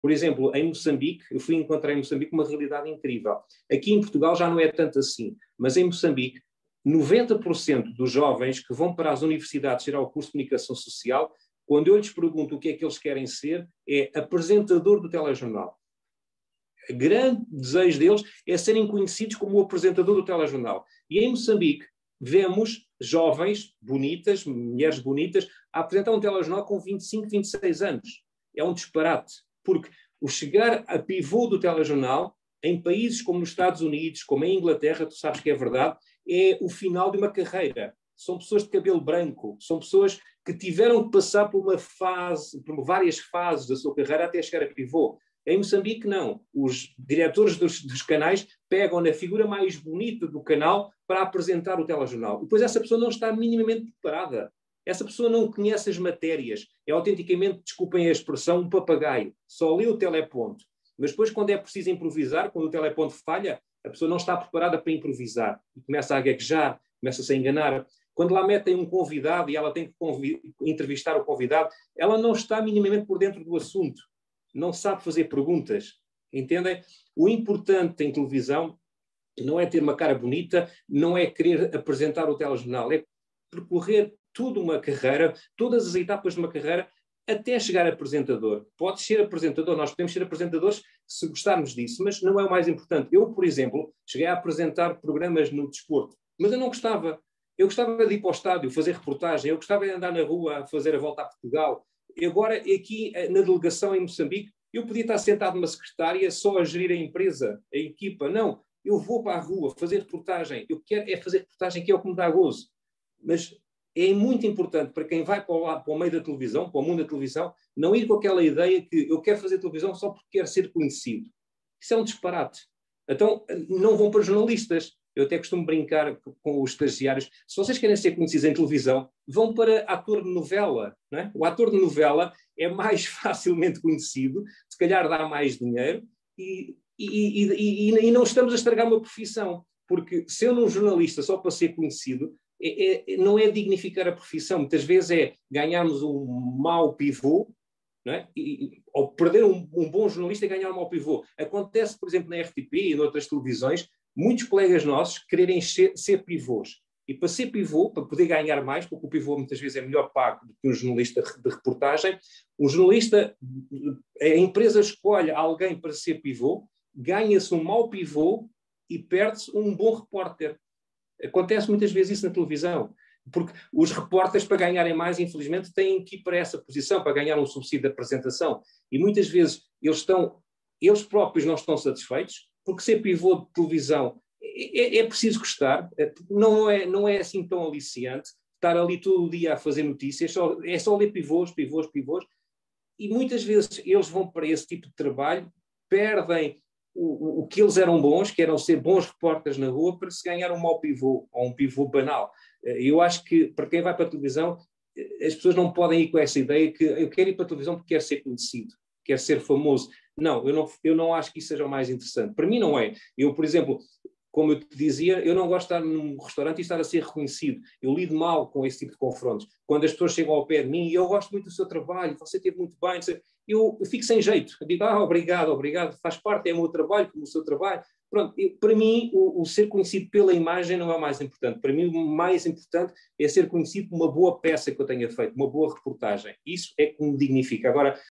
Por exemplo, em Moçambique, eu fui encontrar em Moçambique uma realidade incrível. Aqui em Portugal já não é tanto assim, mas em Moçambique, 90% dos jovens que vão para as universidades tirar o curso de comunicação social, quando eu lhes pergunto o que é que eles querem ser, é apresentador do telejornal. O grande desejo deles é serem conhecidos como o apresentador do telejornal. E em Moçambique, vemos jovens bonitas, mulheres bonitas, a apresentar um telejornal com 25, 26 anos. É um disparate, porque o chegar a pivô do telejornal, em países como nos Estados Unidos, como em Inglaterra, tu sabes que é verdade, é o final de uma carreira. São pessoas de cabelo branco, são pessoas que tiveram que passar por por várias fases da sua carreira até chegar a pivô. Em Moçambique, não. Os diretores dos canais pegam na figura mais bonita do canal para apresentar o telejornal. E depois essa pessoa não está minimamente preparada. Essa pessoa não conhece as matérias. É autenticamente, desculpem a expressão, um papagaio. Só lê o teleponto. Mas depois, quando é preciso improvisar, quando o teleponto falha, a pessoa não está preparada para improvisar. E começa a gaguejar, começa-se a enganar. Quando lá metem um convidado e ela tem que entrevistar o convidado, ela não está minimamente por dentro do assunto. Não sabe fazer perguntas, entendem? O importante em televisão não é ter uma cara bonita, não é querer apresentar o telejornal, é percorrer toda uma carreira, todas as etapas de uma carreira, até chegar a apresentador. Pode ser apresentador, nós podemos ser apresentadores se gostarmos disso, mas não é o mais importante. Eu, por exemplo, cheguei a apresentar programas no desporto, mas eu não gostava. Eu gostava de ir para o estádio, fazer reportagem, eu gostava de andar na rua a fazer a volta a Portugal. E agora, aqui na delegação em Moçambique, eu podia estar sentado numa secretária só a gerir a empresa, a equipa. Não, eu vou para a rua fazer reportagem. Eu quero é fazer reportagem, que é o que me dá gozo. Mas é muito importante para quem vai para o meio da televisão, para o mundo da televisão, não ir com aquela ideia que eu quero fazer televisão só porque quero ser conhecido. Isso é um disparate. Então, não vão para jornalistas. Eu até costumo brincar com os estagiários. Se vocês querem ser conhecidos em televisão, vão para ator de novela. Não é? O ator de novela é mais facilmente conhecido, se calhar dá mais dinheiro e não estamos a estragar uma profissão. Porque ser um jornalista só para ser conhecido não é dignificar a profissão. Muitas vezes é ganharmos um mau pivô, não é? Ou perder um bom jornalista e ganhar um mau pivô. Acontece, por exemplo, na RTP e noutras televisões, muitos colegas nossos quererem ser pivôs. E para ser pivô, para poder ganhar mais, porque o pivô muitas vezes é melhor pago do que um jornalista de reportagem, um jornalista, a empresa escolhe alguém para ser pivô, ganha-se um mau pivô e perde-se um bom repórter. Acontece muitas vezes isso na televisão, porque os repórteres, para ganharem mais, infelizmente, têm que ir para essa posição, para ganhar um subsídio de apresentação. E muitas vezes eles próprios não estão satisfeitos, porque ser pivô de televisão é preciso gostar, não é assim tão aliciante estar ali todo o dia a fazer notícias, é só ler pivôs, e muitas vezes eles vão para esse tipo de trabalho, perdem o que eles eram bons, que eram ser bons repórteres na rua, para se ganhar um mau pivô, ou um pivô banal. Eu acho que, para quem vai para a televisão, as pessoas não podem ir com essa ideia que eu quero ir para a televisão porque quero ser conhecido, quero ser famoso. Não, eu não acho que isso seja o mais interessante. Para mim não é. Eu, por exemplo, como eu te dizia, eu não gosto de estar num restaurante e estar a ser reconhecido. Eu lido mal com esse tipo de confrontos. Quando as pessoas chegam ao pé de mim e eu gosto muito do seu trabalho, você teve muito bem, eu fico sem jeito. Eu digo, obrigado, faz parte, é o meu trabalho, como o seu trabalho. Pronto, para mim, o ser conhecido pela imagem não é o mais importante. Para mim, o mais importante é ser conhecido por uma boa peça que eu tenha feito, uma boa reportagem. Isso é que me dignifica. Agora,